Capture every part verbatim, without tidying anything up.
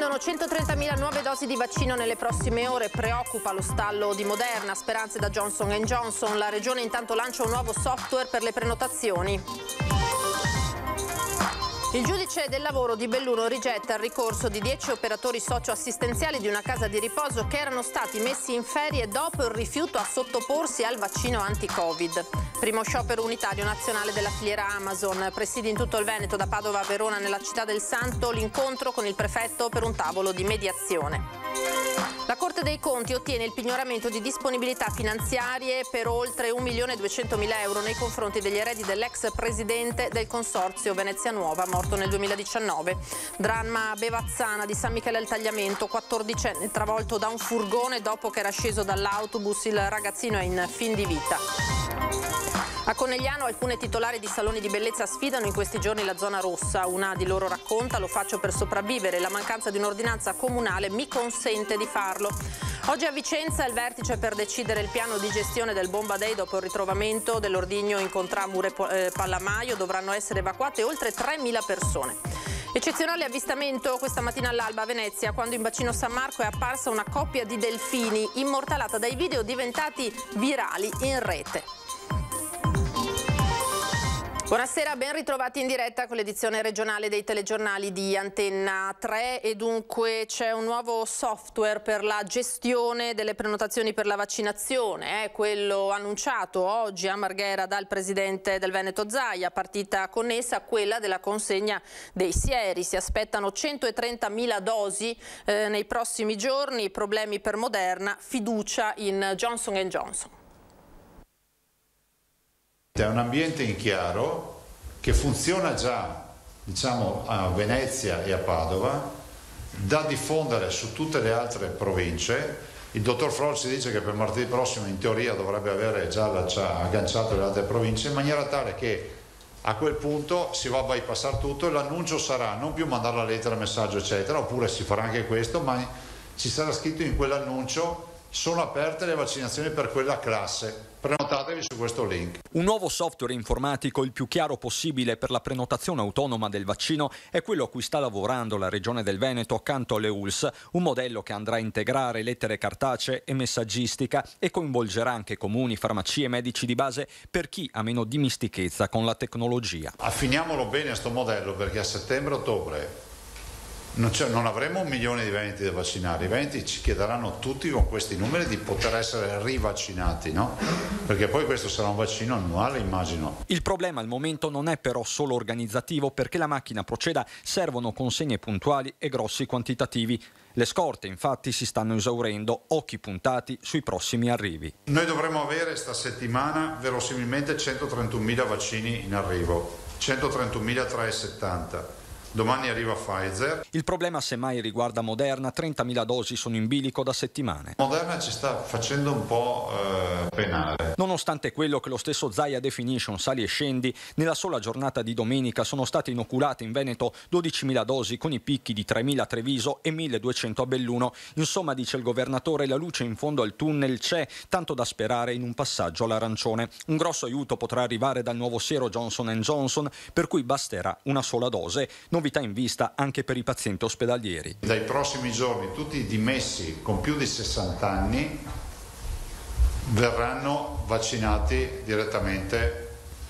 Attendono centotrentamila nuove dosi di vaccino nelle prossime ore. Preoccupa lo stallo di Moderna, speranze da Johnson and Johnson. La regione intanto lancia un nuovo software per le prenotazioni. Il giudice del lavoro di Belluno rigetta il ricorso di dieci operatori socioassistenziali di una casa di riposo che erano stati messi in ferie dopo il rifiuto a sottoporsi al vaccino anti-Covid. Primo sciopero unitario nazionale della filiera Amazon. Presidi in tutto il Veneto, da Padova a Verona, nella città del Santo, l'incontro con il prefetto per un tavolo di mediazione. La Corte dei Conti ottiene il pignoramento di disponibilità finanziarie per oltre un milione duecentomila euro nei confronti degli eredi dell'ex presidente del consorzio Venezia Nuova, morto nel duemiladiciannove. Dramma a Bevazzana di San Michele al Tagliamento, quattordicenne travolto da un furgone dopo che era sceso dall'autobus. Il ragazzino è in fin di vita. A Conegliano alcune titolari di saloni di bellezza sfidano in questi giorni la zona rossa. Una di loro racconta: lo faccio per sopravvivere, la mancanza di un'ordinanza comunale mi consente di farlo. Oggi a Vicenza il vertice per decidere il piano di gestione del Bomba Day dopo il ritrovamento dell'ordigno in Contramure eh, Pallamaio. Dovranno essere evacuate oltre tremila persone. Eccezionale avvistamento questa mattina all'alba a Venezia, quando in bacino San Marco è apparsa una coppia di delfini immortalata dai video diventati virali in rete. Buonasera, ben ritrovati in diretta con l'edizione regionale dei telegiornali di Antenna tre, e dunque c'è un nuovo software per la gestione delle prenotazioni per la vaccinazione, è quello annunciato oggi a Marghera dal presidente del Veneto Zaia, partita connessa a quella della consegna dei sieri. Si aspettano centotrentamila dosi eh, nei prossimi giorni, problemi per Moderna, fiducia in Johnson and Johnson. È un ambiente in chiaro che funziona già, diciamo, a Venezia e a Padova, da diffondere su tutte le altre province. Il dottor Frol ci dice che per martedì prossimo in teoria dovrebbe avere già agganciato le altre province, in maniera tale che a quel punto si va a bypassare tutto e l'annuncio sarà non più mandare la lettera, messaggio eccetera, oppure si farà anche questo, ma ci sarà scritto in quell'annuncio: sono aperte le vaccinazioni per quella classe, prenotatevi su questo link. Un nuovo software informatico, il più chiaro possibile per la prenotazione autonoma del vaccino, è quello a cui sta lavorando la Regione del Veneto accanto alle U L S, un modello che andrà a integrare lettere cartacee e messaggistica e coinvolgerà anche comuni, farmacie e medici di base per chi ha meno dimistichezza con la tecnologia. Affiniamolo bene a sto modello, perché a settembre-ottobre Non, non avremo un milione di veneti da vaccinare. I veneti ci chiederanno tutti con questi numeri di poter essere rivaccinati, no? Perché poi questo sarà un vaccino annuale, immagino. Il problema al momento non è però solo organizzativo, perché la macchina proceda servono consegne puntuali e grossi quantitativi. Le scorte infatti si stanno esaurendo, occhi puntati sui prossimi arrivi. Noi dovremo avere sta settimana verosimilmente centotrentunomila vaccini in arrivo, centotrentunomila Domani arriva Pfizer. Il problema semmai riguarda Moderna, trentamila dosi sono in bilico da settimane. Moderna ci sta facendo un po' eh, penale. Nonostante quello che lo stesso Zaia definisce un sali e scendi, nella sola giornata di domenica sono state inoculate in Veneto dodicimila dosi, con i picchi di tremila a Treviso e milleduecento a Belluno. Insomma, dice il governatore, la luce in fondo al tunnel c'è, tanto da sperare in un passaggio all'arancione. Un grosso aiuto potrà arrivare dal nuovo siero Johnson and Johnson, per cui basterà una sola dose. Novità in vista anche per i pazienti ospedalieri. Dai prossimi giorni tutti i dimessi con più di sessanta anni verranno vaccinati direttamente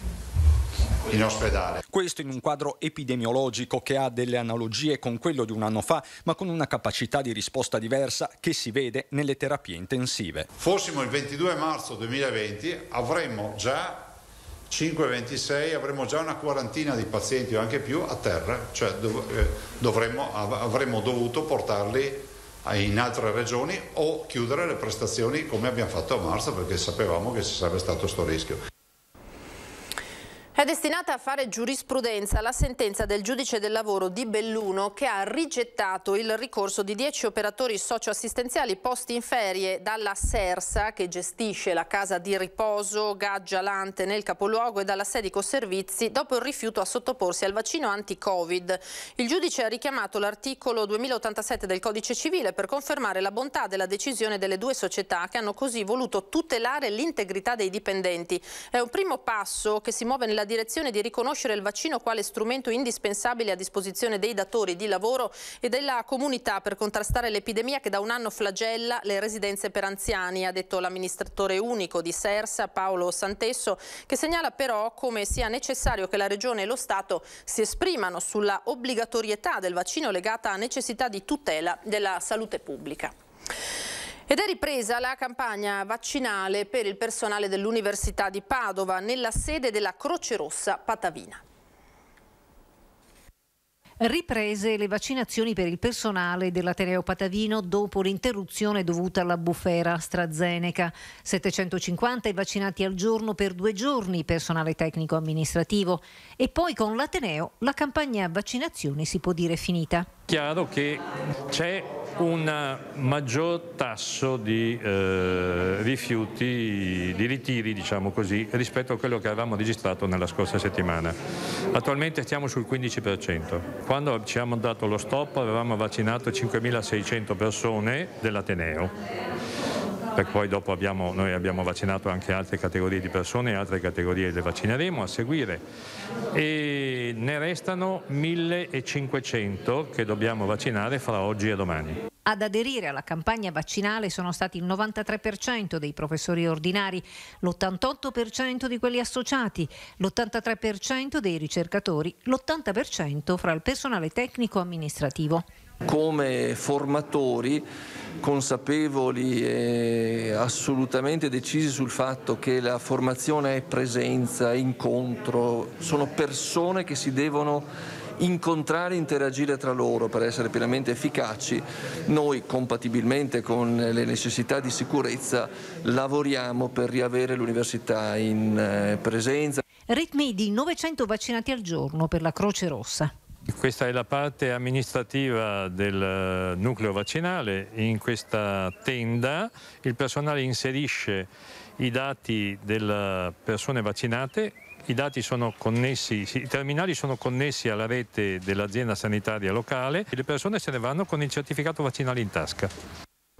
in ospedale. Questo in un quadro epidemiologico che ha delle analogie con quello di un anno fa, ma con una capacità di risposta diversa che si vede nelle terapie intensive. Fossimo il ventidue marzo duemilaventi avremmo già cinque ventisei, avremo già una quarantina di pazienti o anche più a terra, cioè dov- dovremmo, avremmo dovuto portarli in altre regioni o chiudere le prestazioni come abbiamo fatto a marzo, perché sapevamo che ci sarebbe stato sto rischio. È destinata a fare giurisprudenza la sentenza del giudice del lavoro di Belluno, che ha rigettato il ricorso di dieci operatori socioassistenziali posti in ferie dalla Sersa, che gestisce la casa di riposo Gaggia Lante nel capoluogo, e dalla Sedico Servizi dopo il rifiuto a sottoporsi al vaccino anti-Covid. Il giudice ha richiamato l'articolo duemilaottantasette del Codice Civile per confermare la bontà della decisione delle due società, che hanno così voluto tutelare l'integrità dei dipendenti. È un primo passo che si muove nella direzione di riconoscere il vaccino quale strumento indispensabile a disposizione dei datori di lavoro e della comunità per contrastare l'epidemia che da un anno flagella le residenze per anziani, ha detto l'amministratore unico di Sersa, Paolo Santesso, che segnala però come sia necessario che la Regione e lo Stato si esprimano sulla obbligatorietà del vaccino legata a necessità di tutela della salute pubblica. Ed è ripresa la campagna vaccinale per il personale dell'Università di Padova nella sede della Croce Rossa Patavina. Riprese le vaccinazioni per il personale dell'Ateneo Patavino dopo l'interruzione dovuta alla bufera AstraZeneca. settecentocinquanta i vaccinati al giorno per due giorni, personale tecnico amministrativo. E poi con l'Ateneo la campagna vaccinazioni si può dire finita. Chiaro che c'è un maggior tasso di eh, rifiuti, di ritiri, diciamo così, rispetto a quello che avevamo registrato nella scorsa settimana. Attualmente stiamo sul quindici per cento. Quando ci hanno dato lo stop avevamo vaccinato cinquemilaseicento persone dell'Ateneo. Per poi dopo abbiamo, noi abbiamo vaccinato anche altre categorie di persone e altre categorie le vaccineremo a seguire e ne restano millecinquecento che dobbiamo vaccinare fra oggi e domani. Ad aderire alla campagna vaccinale sono stati il novantatré per cento dei professori ordinari, l'ottantotto per cento di quelli associati, l'ottantatré per cento dei ricercatori, l'ottanta per cento fra il personale tecnico amministrativo. Come formatori consapevoli e assolutamente decisi sul fatto che la formazione è presenza, incontro, sono persone che si devono incontrare e interagire tra loro per essere pienamente efficaci, noi compatibilmente con le necessità di sicurezza lavoriamo per riavere l'università in presenza. Ritmi di novecento vaccinati al giorno per la Croce Rossa. Questa è la parte amministrativa del nucleo vaccinale. In questa tenda il personale inserisce i dati delle persone vaccinate, i dati sono connessi, i terminali sono connessi alla rete dell'azienda sanitaria locale e le persone se ne vanno con il certificato vaccinale in tasca.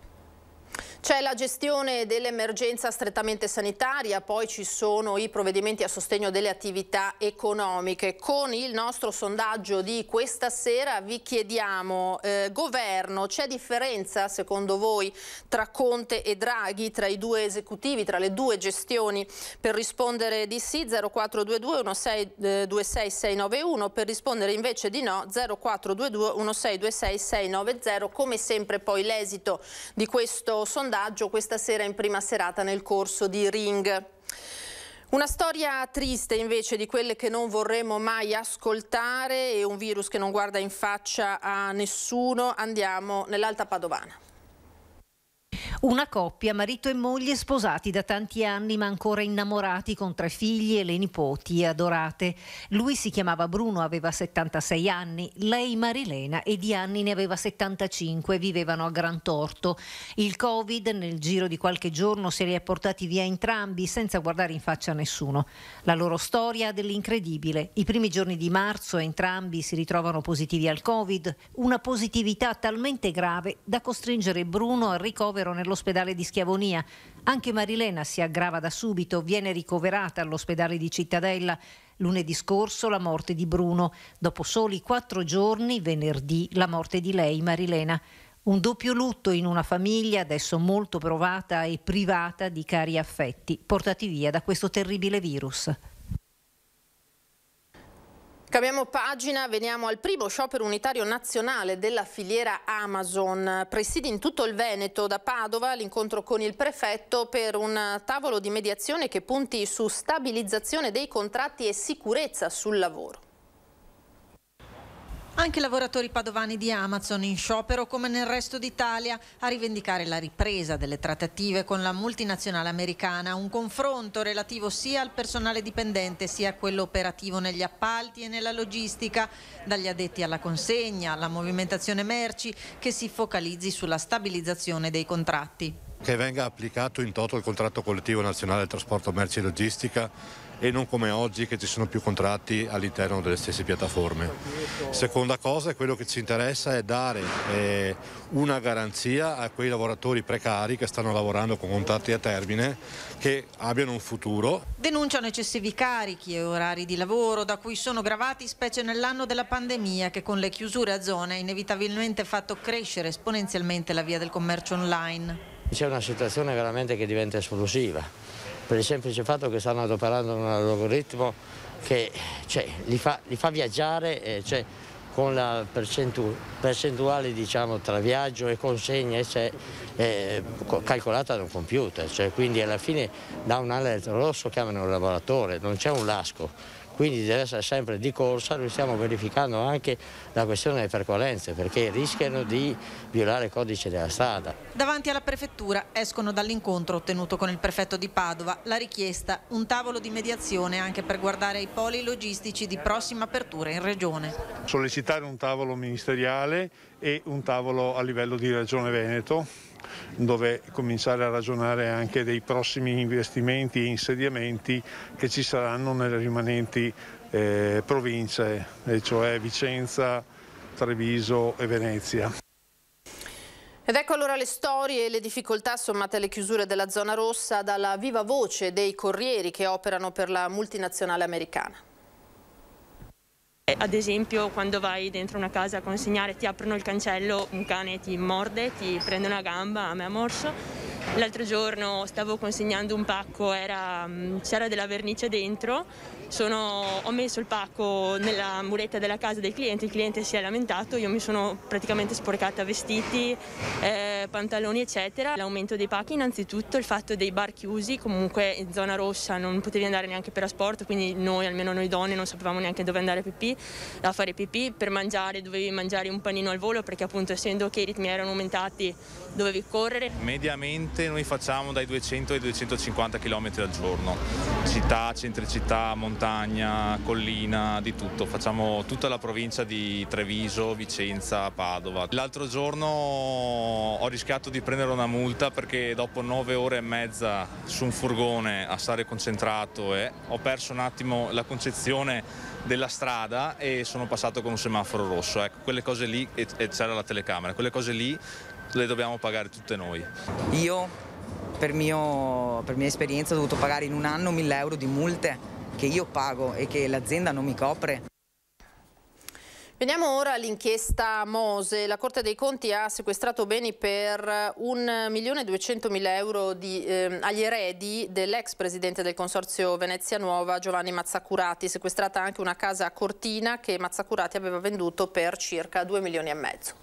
C'è la gestione dell'emergenza strettamente sanitaria, poi ci sono i provvedimenti a sostegno delle attività economiche. Con il nostro sondaggio di questa sera vi chiediamo, eh, governo, c'è differenza secondo voi tra Conte e Draghi, tra i due esecutivi, tra le due gestioni? Per rispondere di sì zero quattro due due uno sei due sei sei nove uno, per rispondere invece di no zero quattro due due uno sei due sei sei nove zero. Come sempre poi l'esito di questo sondaggio questa sera in prima serata nel corso di Ring. Una storia triste invece di quelle che non vorremmo mai ascoltare e un virus che non guarda in faccia a nessuno. Andiamo nell'Alta Padovana. Una coppia, marito e moglie, sposati da tanti anni ma ancora innamorati, con tre figli e le nipoti adorate. Lui si chiamava Bruno, aveva settantasei anni, lei Marilena e di anni ne aveva settantacinque, vivevano a Grantorto. Il Covid nel giro di qualche giorno se li ha portati via entrambi senza guardare in faccia a nessuno. La loro storia dell'incredibile. I primi giorni di marzo entrambi si ritrovano positivi al Covid, una positività talmente grave da costringere Bruno al ricovero nell'ospedale di Schiavonia. Anche Marilena si aggrava da subito, viene ricoverata all'ospedale di Cittadella. Lunedì scorso la morte di Bruno, dopo soli quattro giorni, venerdì, la morte di lei, Marilena. Un doppio lutto in una famiglia adesso molto provata e privata di cari affetti, portati via da questo terribile virus. Cambiamo pagina, veniamo al primo sciopero unitario nazionale della filiera Amazon. Presidi in tutto il Veneto, da Padova l'incontro con il prefetto per un tavolo di mediazione che punti su stabilizzazione dei contratti e sicurezza sul lavoro. Anche i lavoratori padovani di Amazon in sciopero come nel resto d'Italia a rivendicare la ripresa delle trattative con la multinazionale americana, un confronto relativo sia al personale dipendente sia a quello operativo negli appalti e nella logistica, dagli addetti alla consegna, alla movimentazione merci, che si focalizzi sulla stabilizzazione dei contratti. che venga applicato in toto il contratto collettivo nazionale del trasporto merci e logistica e non come oggi che ci sono più contratti all'interno delle stesse piattaforme. Seconda cosa, quello che ci interessa è dare eh, una garanzia a quei lavoratori precari che stanno lavorando con contratti a termine, che abbiano un futuro. Denunciano eccessivi carichi e orari di lavoro da cui sono gravati specie nell'anno della pandemia, che con le chiusure a zone ha inevitabilmente fatto crescere esponenzialmente la via del commercio online. C'è una situazione veramente che diventa esplosiva, per il semplice fatto che stanno adoperando un algoritmo che cioè, li, fa, li fa viaggiare eh, cioè, con la percentu percentuale diciamo, tra viaggio e consegna cioè, eh, calcolata da un computer, cioè, quindi alla fine da un alert rosso chiamano il lavoratore, non c'è un lasco. Quindi deve essere sempre di corsa, noi stiamo verificando anche la questione delle percorrenze perché rischiano di violare il codice della strada. Davanti alla prefettura escono dall'incontro ottenuto con il prefetto di Padova la richiesta un tavolo di mediazione anche per guardare ai poli logistici di prossima apertura in regione. Sollecitare un tavolo ministeriale e un tavolo a livello di Regione Veneto, dove cominciare a ragionare anche dei prossimi investimenti e insediamenti che ci saranno nelle rimanenti eh, province, e cioè Vicenza, Treviso e Venezia. Ed ecco allora le storie e le difficoltà sommate alle chiusure della zona rossa dalla viva voce dei corrieri che operano per la multinazionale americana. Ad esempio, quando vai dentro una casa a consegnare, ti aprono il cancello, un cane ti morde, ti prende una gamba, a me ha morso. L'altro giorno stavo consegnando un pacco, c'era della vernice dentro, sono, ho messo il pacco nella muretta della casa del cliente, il cliente si è lamentato, io mi sono praticamente sporcata vestiti, eh, pantaloni eccetera. L'aumento dei pacchi innanzitutto, il fatto dei bar chiusi, comunque in zona rossa non potevi andare neanche per asporto, quindi noi, almeno noi donne, non sapevamo neanche dove andare a pipì, a fare pipì. Per mangiare dovevi mangiare un panino al volo perché appunto essendo che i ritmi erano aumentati dovevi correre. Mediamente noi facciamo dai duecento ai duecentocinquanta chilometri al giorno, città, centricittà, montagna, collina, di tutto. Facciamo tutta la provincia di Treviso, Vicenza, Padova. L'altro giorno ho rischiato di prendere una multa perché dopo nove ore e mezza su un furgone a stare concentrato e ho perso un attimo la concezione della strada e sono passato con un semaforo rosso. Ecco, quelle cose lì, e c'era la telecamera, quelle cose lì le dobbiamo pagare tutte noi. Io, per, mio, per mia esperienza, ho dovuto pagare in un anno mille euro di multe che io pago e che l'azienda non mi copre. Veniamo ora all'inchiesta Mose. La Corte dei Conti ha sequestrato beni per un milione duecentomila euro di, eh, agli eredi dell'ex presidente del Consorzio Venezia Nuova, Giovanni Mazzacurati. Sequestrata anche una casa a Cortina che Mazzacurati aveva venduto per circa due milioni e mezzo.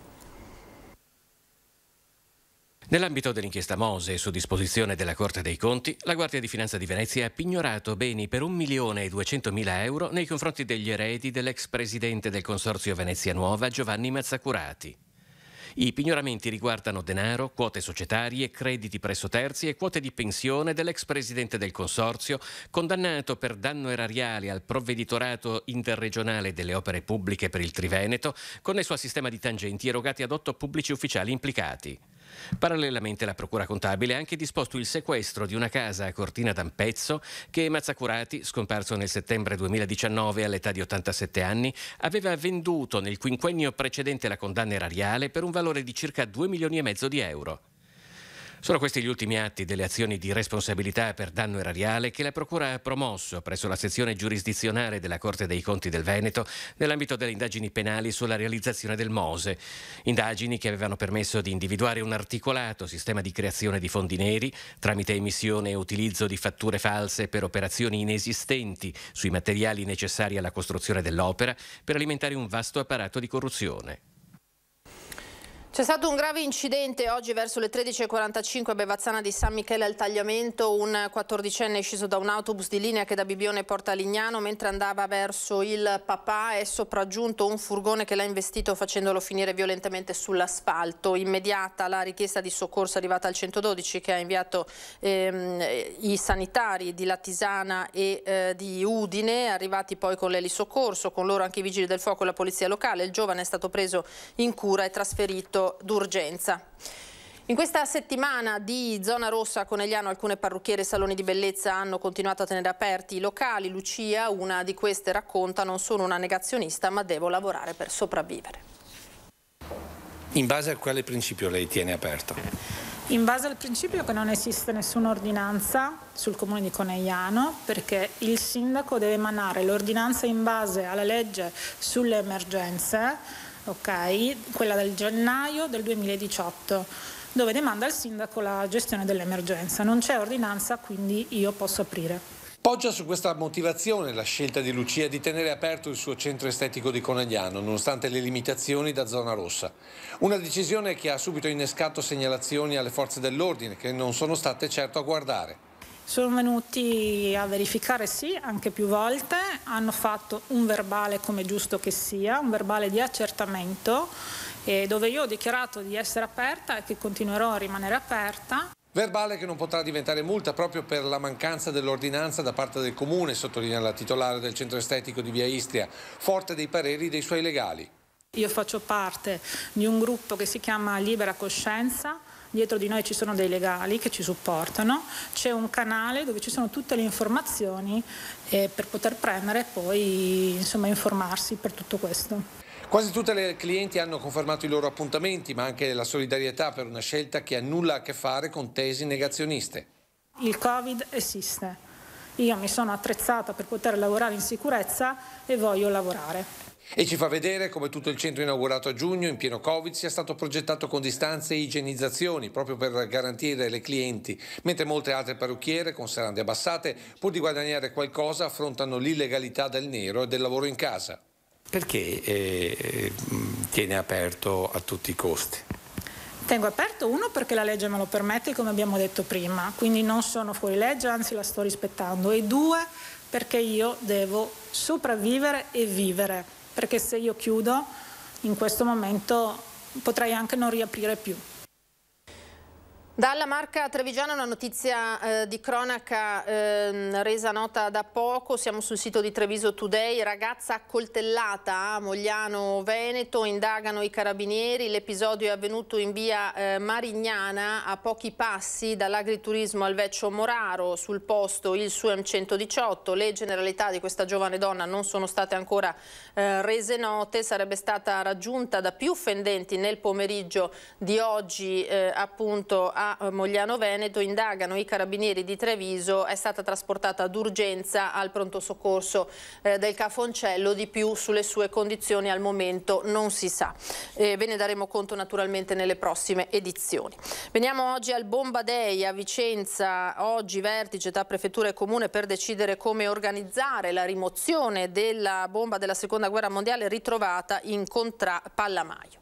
Nell'ambito dell'inchiesta Mose, su disposizione della Corte dei Conti, la Guardia di Finanza di Venezia ha pignorato beni per un milione e duecentomila euro nei confronti degli eredi dell'ex presidente del Consorzio Venezia Nuova, Giovanni Mazzacurati. I pignoramenti riguardano denaro, quote societarie, crediti presso terzi e quote di pensione dell'ex presidente del Consorzio, condannato per danno erariale al provveditorato interregionale delle opere pubbliche per il Triveneto, connesso al sistema di tangenti erogati ad otto pubblici ufficiali implicati. Parallelamente la Procura Contabile ha anche disposto il sequestro di una casa a Cortina d'Ampezzo che Mazzacurati, scomparso nel settembre duemiladiciannove all'età di ottantasette anni, aveva venduto nel quinquennio precedente la condanna erariale per un valore di circa due milioni e mezzo di euro. Sono questi gli ultimi atti delle azioni di responsabilità per danno erariale che la Procura ha promosso presso la sezione giurisdizionale della Corte dei Conti del Veneto nell'ambito delle indagini penali sulla realizzazione del Mose. Indagini che avevano permesso di individuare un articolato sistema di creazione di fondi neri tramite emissione e utilizzo di fatture false per operazioni inesistenti sui materiali necessari alla costruzione dell'opera per alimentare un vasto apparato di corruzione. C'è stato un grave incidente oggi verso le tredici e quarantacinque a Bevazzana di San Michele al Tagliamento. Un quattordicenne è sceso da un autobus di linea che da Bibbione porta a Lignano. Mentre andava verso il papà è sopraggiunto un furgone che l'ha investito facendolo finire violentemente sull'asfalto. Immediata la richiesta di soccorso arrivata al centododici che ha inviato ehm, i sanitari di Latisana e eh, di Udine, arrivati poi con l'elisoccorso, con loro anche i vigili del fuoco e la polizia locale. Il giovane è stato preso in cura e trasferito d'urgenza. In questa settimana di zona rossa a Conegliano alcune parrucchiere e saloni di bellezza hanno continuato a tenere aperti i locali. Lucia, una di queste, racconta: non sono una negazionista ma devo lavorare per sopravvivere. In base a quale principio lei tiene aperto? In base al principio che non esiste nessuna ordinanza sul comune di Conegliano, perché il sindaco deve emanare l'ordinanza in base alla legge sulle emergenze, ok, quella del gennaio del duemiladiciotto, dove demanda al sindaco la gestione dell'emergenza. Non c'è ordinanza, quindi io posso aprire. Poggia su questa motivazione la scelta di Lucia di tenere aperto il suo centro estetico di Conegliano, nonostante le limitazioni da zona rossa. Una decisione che ha subito innescato segnalazioni alle forze dell'ordine, che non sono state certo a guardare. Sono venuti a verificare, sì, anche più volte, hanno fatto un verbale, come giusto che sia, un verbale di accertamento, eh, dove io ho dichiarato di essere aperta e che continuerò a rimanere aperta. Verbale che non potrà diventare multa proprio per la mancanza dell'ordinanza da parte del comune, sottolinea la titolare del centro estetico di Via Istria, forte dei pareri dei suoi legali. Io faccio parte di un gruppo che si chiama Libera Coscienza. Dietro di noi ci sono dei legali che ci supportano, c'è un canale dove ci sono tutte le informazioni eh, per poter prendere e poi insomma informarsi per tutto questo. Quasi tutte le clienti hanno confermato i loro appuntamenti, ma anche la solidarietà per una scelta che ha nulla a che fare con tesi negazioniste. Il Covid esiste, io mi sono attrezzata per poter lavorare in sicurezza e voglio lavorare. E ci fa vedere come tutto il centro inaugurato a giugno in pieno Covid sia stato progettato con distanze e igienizzazioni proprio per garantire le clienti, mentre molte altre parrucchiere con serrande abbassate, pur di guadagnare qualcosa, affrontano l'illegalità del nero e del lavoro in casa. Perché eh, tiene aperto a tutti i costi? Tengo aperto, uno, perché la legge me lo permette, come abbiamo detto prima, quindi non sono fuori legge, anzi la sto rispettando, e due, perché io devo sopravvivere e vivere, perché se io chiudo in questo momento potrei anche non riaprire più. Dalla Marca Trevigiana una notizia eh, di cronaca eh, resa nota da poco, siamo sul sito di Treviso Today. Ragazza accoltellata a Mogliano Veneto, indagano i carabinieri, l'episodio è avvenuto in via eh, Marignana, a pochi passi dall'agriturismo al Vecchio Moraro, sul posto il S U M centodiciotto. Le generalità di questa giovane donna non sono state ancora eh, rese note, sarebbe stata raggiunta da più fendenti nel pomeriggio di oggi eh, appunto a Mogliano Veneto. Indagano i carabinieri di Treviso, è stata trasportata d'urgenza al pronto soccorso eh, del Cafoncello. Di più sulle sue condizioni al momento non si sa, eh, ve ne daremo conto naturalmente nelle prossime edizioni. Veniamo oggi al Bomba Day a Vicenza. Oggi vertice tra prefettura e comune per decidere come organizzare la rimozione della bomba della seconda guerra mondiale ritrovata in Contra Pallamaio.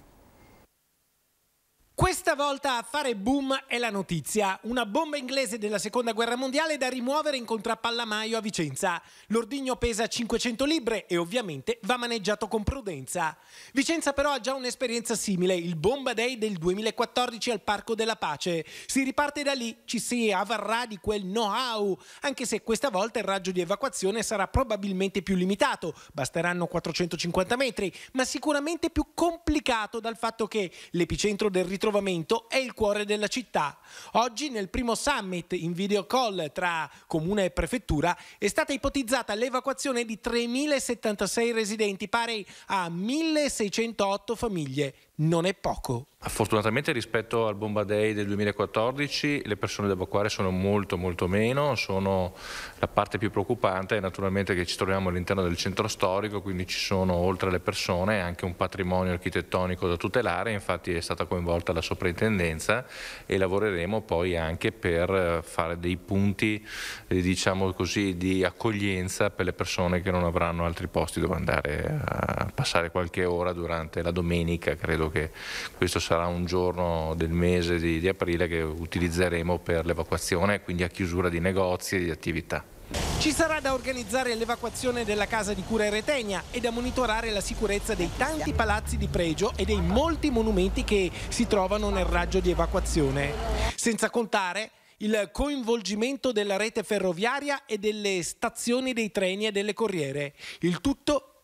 Questa volta a fare boom è la notizia. Una bomba inglese della seconda guerra mondiale da rimuovere in Contrapallamaio a Vicenza. L'ordigno pesa cinquecento libbre e ovviamente va maneggiato con prudenza. Vicenza però ha già un'esperienza simile, il Bomba Day del duemilaquattordici al Parco della Pace. Si riparte da lì, ci si avvarrà di quel know-how, anche se questa volta il raggio di evacuazione sarà probabilmente più limitato. Basteranno quattrocentocinquanta metri, ma sicuramente più complicato dal fatto che l'epicentro del ritrovamento è il cuore della città. Oggi nel primo summit in video call tra comune e prefettura è stata ipotizzata l'evacuazione di tremilasettantasei residenti, pari a milleseicentotto famiglie. Non è poco. Fortunatamente rispetto al Bomba Day del duemilaquattordici le persone da evacuare sono molto molto meno, sono la parte più preoccupante è naturalmente che ci troviamo all'interno del centro storico, quindi ci sono oltre alle persone anche un patrimonio architettonico da tutelare, infatti è stata coinvolta la soprintendenza e lavoreremo poi anche per fare dei punti eh, diciamo così di accoglienza per le persone che non avranno altri posti dove andare a passare qualche ora durante la domenica. Credo che questo sarà un giorno del mese di, di aprile che utilizzeremo per l'evacuazione, quindi a chiusura di negozi e di attività. Ci sarà da organizzare l'evacuazione della casa di cura Eretenia e da monitorare la sicurezza dei tanti palazzi di pregio e dei molti monumenti che si trovano nel raggio di evacuazione. Senza contare il coinvolgimento della rete ferroviaria e delle stazioni dei treni e delle corriere. Il tutto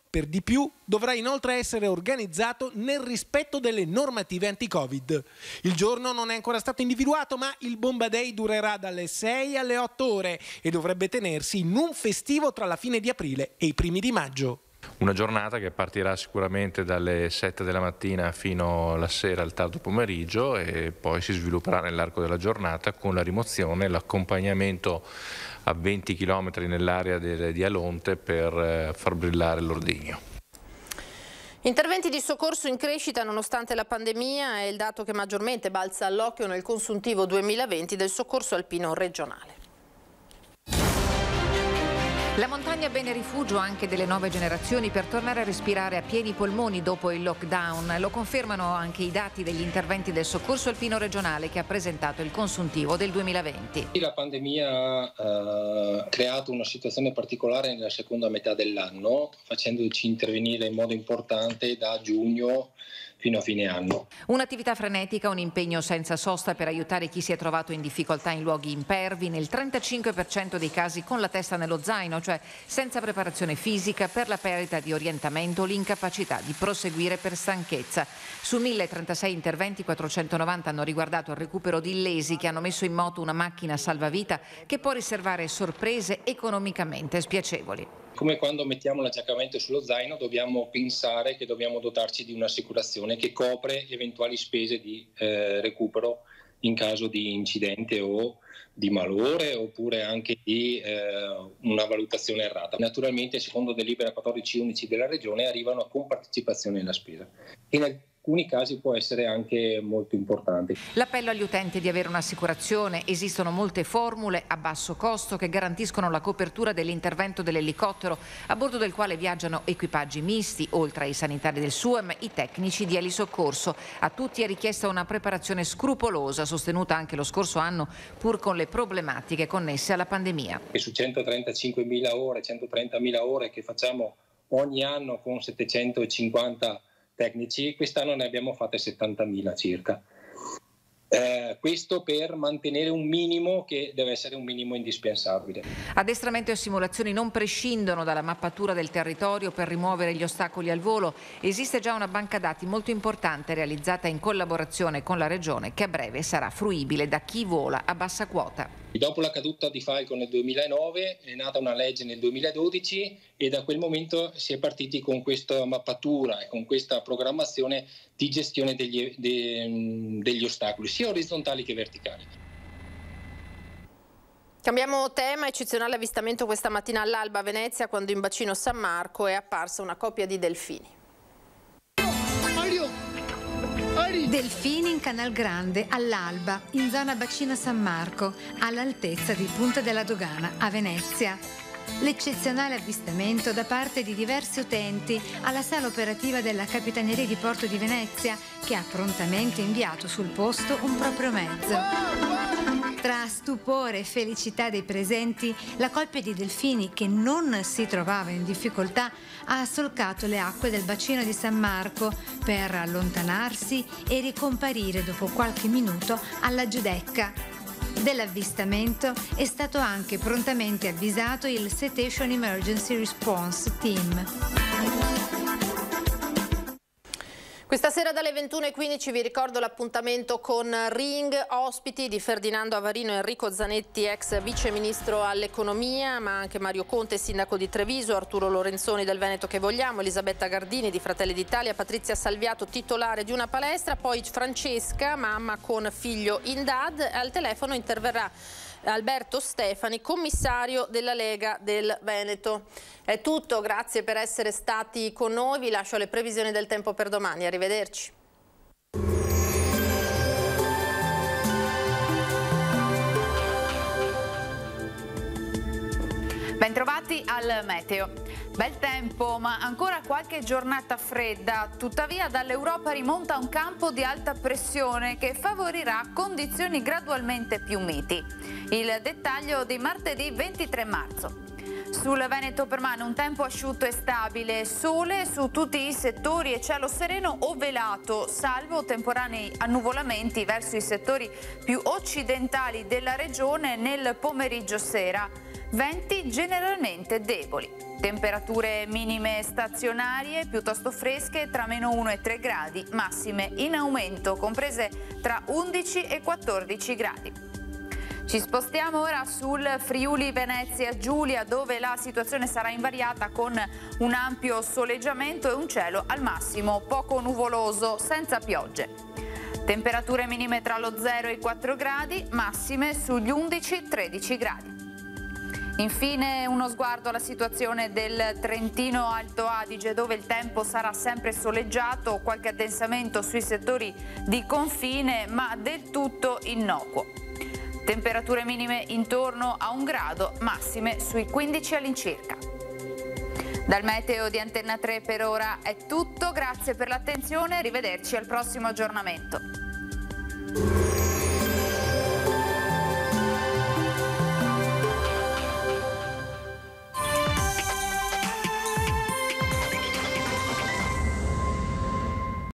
Per di più, dovrà inoltre essere organizzato nel rispetto delle normative anti-Covid. Il giorno non è ancora stato individuato, ma il Bomba Day durerà dalle sei alle otto ore e dovrebbe tenersi in un festivo tra la fine di aprile e i primi di maggio. Una giornata che partirà sicuramente dalle sette della mattina fino alla sera, al tardo pomeriggio, e poi si svilupperà nell'arco della giornata con la rimozione e l'accompagnamento a venti chilometri nell'area di Alonte per far brillare l'ordigno. Interventi di soccorso in crescita nonostante la pandemia è il dato che maggiormente balza all'occhio nel consuntivo duemilaventi del soccorso alpino regionale. La montagna bene rifugio anche delle nuove generazioni per tornare a respirare a pieni polmoni dopo il lockdown. Lo confermano anche i dati degli interventi del soccorso alpino regionale che ha presentato il consuntivo del duemilaventi. La pandemia ha eh, creato una situazione particolare nella seconda metà dell'anno, facendoci intervenire in modo importante da giugno fino a fine anno. Un'attività frenetica, un impegno senza sosta per aiutare chi si è trovato in difficoltà in luoghi impervi, nel trentacinque per cento dei casi con la testa nello zaino, cioè senza preparazione fisica per la perdita di orientamento o l'incapacità di proseguire per stanchezza. Su mille trentasei interventi, quattrocentonovanta hanno riguardato il recupero di illesi che hanno messo in moto una macchina salvavita che può riservare sorprese economicamente spiacevoli. Come quando mettiamo l'attaccamento sullo zaino dobbiamo pensare che dobbiamo dotarci di un'assicurazione che copre eventuali spese di eh, recupero in caso di incidente o di malore oppure anche di eh, una valutazione errata. Naturalmente, secondo delibera quattordici undici della Regione, arrivano a compartecipazione alla spesa. In alcuni casi può essere anche molto importante. L'appello agli utenti è di avere un'assicurazione. Esistono molte formule a basso costo che garantiscono la copertura dell'intervento dell'elicottero, a bordo del quale viaggiano equipaggi misti, oltre ai sanitari del S U E M, i tecnici di elisoccorso. A tutti è richiesta una preparazione scrupolosa, sostenuta anche lo scorso anno, pur con le problematiche connesse alla pandemia. E su centotrentacinquemila ore, centotrentamila ore che facciamo ogni anno con settecentocinquanta tecnici, quest'anno ne abbiamo fatte settantamila circa. Eh, questo per mantenere un minimo che deve essere un minimo indispensabile. Addestramento e simulazioni non prescindono dalla mappatura del territorio per rimuovere gli ostacoli al volo. Esiste già una banca dati molto importante realizzata in collaborazione con la Regione che a breve sarà fruibile da chi vola a bassa quota. Dopo la caduta di Falcon nel duemilanove è nata una legge nel duemiladodici e da quel momento si è partiti con questa mappatura e con questa programmazione di gestione degli, de, degli ostacoli, sia orizzontali che verticali. Cambiamo tema, eccezionale avvistamento questa mattina all'alba a Venezia quando in bacino San Marco è apparsa una coppia di delfini. Delfini in Canal Grande all'alba, in zona bacino San Marco, all'altezza di Punta della Dogana a Venezia. L'eccezionale avvistamento da parte di diversi utenti alla sala operativa della Capitaneria di Porto di Venezia, che ha prontamente inviato sul posto un proprio mezzo. Tra stupore e felicità dei presenti, la coppia di delfini, che non si trovava in difficoltà, ha solcato le acque del bacino di San Marco per allontanarsi e ricomparire dopo qualche minuto alla Giudecca. Dell'avvistamento è stato anche prontamente avvisato il Cetacean Emergency Response Team. Questa sera dalle ventuno e quindici vi ricordo l'appuntamento con Ring, ospiti di Ferdinando Avarino e Enrico Zanetti, ex vice ministro all'economia, ma anche Mario Conte, sindaco di Treviso, Arturo Lorenzoni del Veneto che vogliamo, Elisabetta Gardini di Fratelli d'Italia, Patrizia Salviato, titolare di una palestra, poi Francesca, mamma con figlio in D A D, al telefono interverrà Alberto Stefani, commissario della Lega del Veneto. È tutto, grazie per essere stati con noi, vi lascio alle previsioni del tempo per domani, arrivederci. Bentrovati al meteo. Bel tempo, ma ancora qualche giornata fredda. Tuttavia dall'Europa rimonta un campo di alta pressione che favorirà condizioni gradualmente più miti. Il dettaglio di martedì ventitré marzo. Sul Veneto permane un tempo asciutto e stabile, sole su tutti i settori e cielo sereno o velato, salvo temporanei annuvolamenti verso i settori più occidentali della regione nel pomeriggio sera. venti generalmente deboli. Temperature minime stazionarie piuttosto fresche tra meno uno e tre gradi, massime in aumento comprese tra undici e quattordici gradi. Ci spostiamo ora sul Friuli Venezia Giulia, dove la situazione sarà invariata con un ampio soleggiamento e un cielo al massimo poco nuvoloso, senza piogge. Temperature minime tra lo zero e i quattro gradi, massime sugli undici tredici gradi. Infine uno sguardo alla situazione del Trentino Alto Adige, dove il tempo sarà sempre soleggiato, qualche addensamento sui settori di confine, ma del tutto innocuo. Temperature minime intorno a un grado, massime sui quindici all'incirca. Dal meteo di Antenna tre per ora è tutto, grazie per l'attenzione, arrivederci al prossimo aggiornamento.